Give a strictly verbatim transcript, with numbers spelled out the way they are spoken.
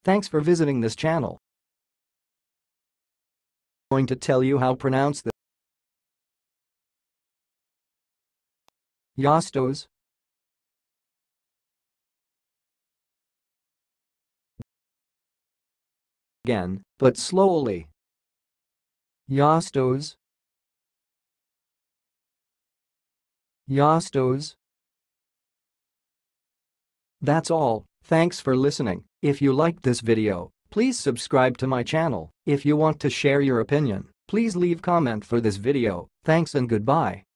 Thanks for visiting this channel. I'm going to tell you how to pronounce the Yostos. Again, but slowly. Yostos. Yostos. That's all. Thanks for listening. If you liked this video, please subscribe to my channel. If you want to share your opinion, please leave comment for this video. Thanks and goodbye.